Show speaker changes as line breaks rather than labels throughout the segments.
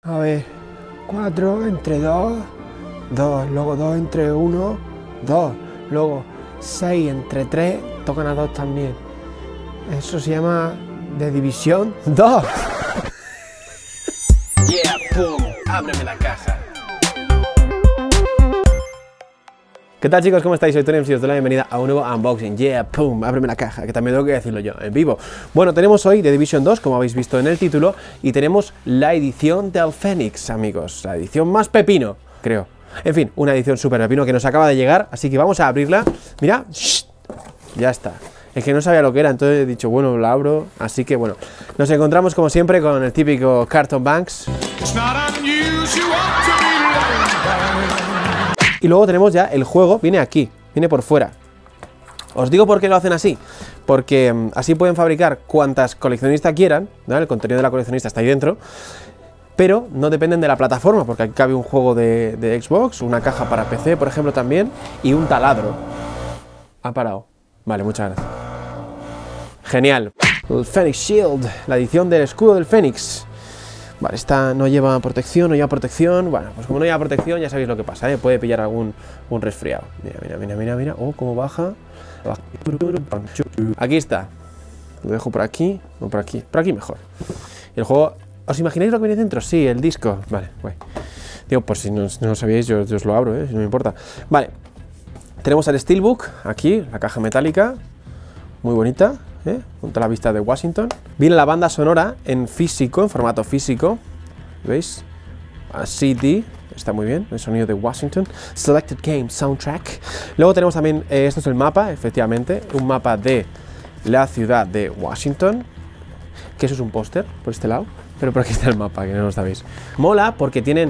A ver, 4 entre 2, 2, luego 2 entre 1, 2, luego 6 entre 3, tocan a 2 también. Eso se llama de división 2.
Yeah, pum, ábreme la caja.
¿Qué tal, chicos? ¿Cómo estáis? Soy Tony y os doy la bienvenida a un nuevo unboxing. Yeah, pum, ábreme la caja, que también tengo que decirlo yo en vivo. Bueno, tenemos hoy The Division 2, como habéis visto en el título, y tenemos la edición del Phoenix, amigos. La edición más pepino, creo. En fin, una edición súper pepino que nos acaba de llegar, así que vamos a abrirla. Mira, ya está. Es que no sabía lo que era, entonces he dicho, bueno, la abro. Así que bueno, nos encontramos como siempre con el típico Carton Banks. Y luego tenemos ya el juego, viene aquí, viene por fuera. Os digo por qué lo hacen así, porque así pueden fabricar cuantas coleccionistas quieran, ¿vale? El contenido de la coleccionista está ahí dentro, pero no dependen de la plataforma, porque aquí cabe un juego de Xbox, una caja para PC, por ejemplo, también, y un taladro. Ha parado. Vale, muchas gracias. Genial. El Phoenix Shield, la edición del escudo del Fénix. Vale, esta no lleva protección, no lleva protección. Bueno, pues como no lleva protección, ya sabéis lo que pasa, ¿eh? Puede pillar un resfriado. Mira. Oh, cómo baja. Aquí está. Lo dejo por aquí, o por aquí. Por aquí mejor. El juego... ¿Os imagináis lo que viene dentro? Sí, el disco. Vale, guay. Digo, por si no lo sabíais, yo os lo abro, si no me importa. Vale. Tenemos el Steelbook, aquí, la caja metálica. Muy bonita. Junto a la vista de Washington. Viene la banda sonora en físico, en formato físico. ¿Veis? A CD, está muy bien, el sonido de Washington. Selected Game Soundtrack. Luego tenemos también, esto es el mapa, efectivamente, un mapa de la ciudad de Washington. Que eso es un póster, por este lado. Pero por aquí está el mapa, que no lo sabéis. Mola porque tienen,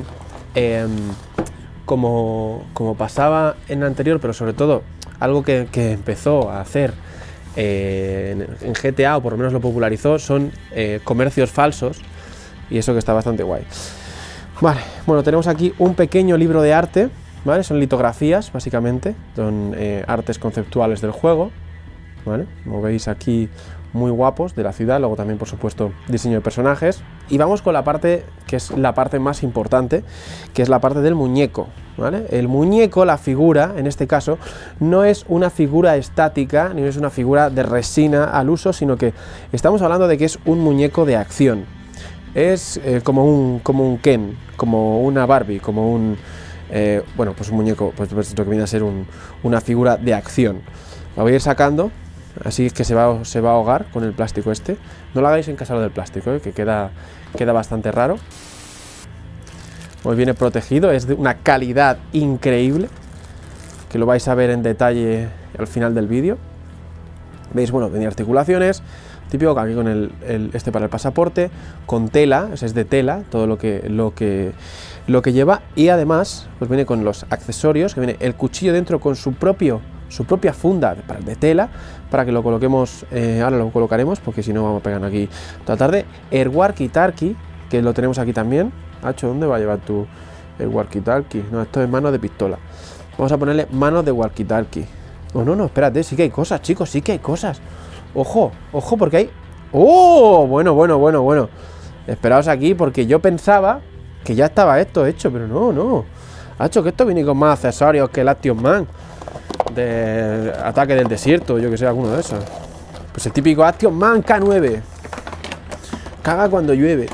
como pasaba en el anterior, pero sobre todo, algo que empezó a hacer en GTA, o por lo menos lo popularizó, son comercios falsos, y eso que está bastante guay. Vale, bueno, tenemos aquí un pequeño libro de arte, ¿vale? Son litografías, básicamente, son artes conceptuales del juego, ¿vale? Como veis aquí, muy guapos, de la ciudad, luego también, por supuesto, diseño de personajes. Y vamos con la parte que es la parte más importante, que es la parte del muñeco, ¿vale? El muñeco, la figura, en este caso, no es una figura estática, ni es una figura de resina al uso, sino que estamos hablando de que es un muñeco de acción. Es como un Ken, como una Barbie, como un... bueno, pues un muñeco, pues lo que viene a ser una figura de acción. La voy a ir sacando. Así es que se va a ahogar con el plástico este. No lo hagáis en casa lo del plástico, que queda bastante raro. Hoy viene protegido, es de una calidad increíble, que lo vais a ver en detalle al final del vídeo. Veis, bueno, tenía articulaciones, típico que aquí con este para el pasaporte, con tela, es de tela, todo lo que lleva, y además pues viene con los accesorios, que viene el cuchillo dentro con su propia funda de tela, para que lo coloquemos, ahora lo colocaremos, porque si no vamos a pegar aquí toda la tarde. El walkie-talkie, que lo tenemos aquí también. Hacho, ¿dónde va a llevar tú el walkie-talkie? No, esto es mano de pistola. Vamos a ponerle mano de walkie-talkie. Oh, no, espérate, sí que hay cosas, chicos, sí que hay cosas. Ojo, porque hay... ¡Oh! Bueno. Esperaos aquí, porque yo pensaba que ya estaba esto hecho, pero no. Hacho, que esto viene con más accesorios que el Action Man de Ataque del Desierto, yo que sé, alguno de esos. Pues el típico Action Man K9. Caga cuando llueve.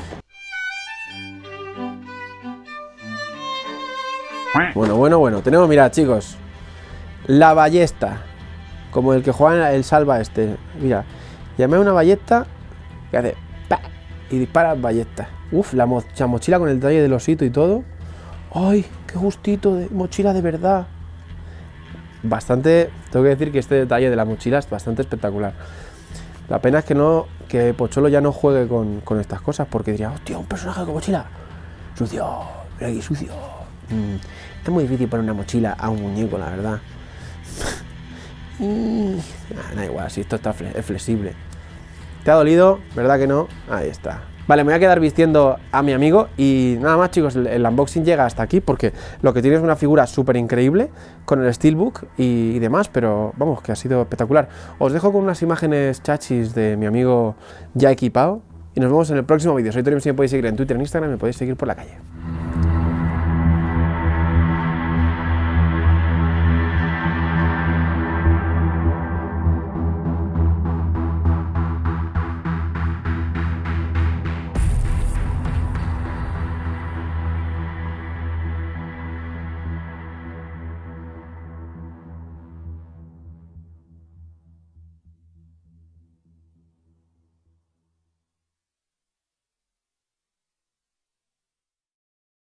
Bueno. Tenemos, mirad, chicos, la ballesta, como el que juega el salva este. Mira, llamé una ballesta que hace ¡pa! Y dispara ballesta. Uf, la mochila con el detalle del osito y todo. ¡Ay, qué gustito de mochila de verdad! Bastante, tengo que decir que este detalle de la mochila es bastante espectacular. La pena es que Pocholo ya no juegue con estas cosas, porque diría, hostia, un personaje con mochila sucio, mira aquí sucio. Es muy difícil poner una mochila a un muñeco, la verdad. Da igual, si esto es flexible. ¿Te ha dolido? ¿Verdad que no? Ahí está. Vale, me voy a quedar vistiendo a mi amigo y nada más, chicos, el unboxing llega hasta aquí porque lo que tiene es una figura súper increíble con el Steelbook y demás, pero vamos, que ha sido espectacular. Os dejo con unas imágenes chachis de mi amigo ya equipado y nos vemos en el próximo vídeo. Soy Tori, me podéis seguir en Twitter, en Instagram, me podéis seguir por la calle.